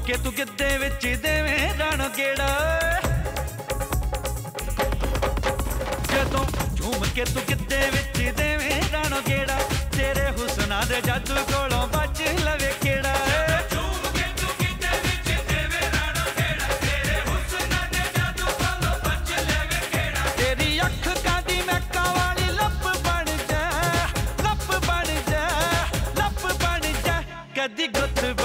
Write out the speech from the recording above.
के तू गिद्धे विच देवे राणो गेड़ा, जदों झूम के तू गिद्धे विच देवे राणो गेड़ा, तेरे हुस्ना दे जादू कोलों बच लवे केड़ा। झूम के तू गिद्धे विच देवे राणो गेड़ा, तेरे हुस्ना दे जादू कोलों बच लवे केड़ा। तेरी अख कादी महका वाली लप बन जा, लप बन जा, लप बन जा, कदी गुत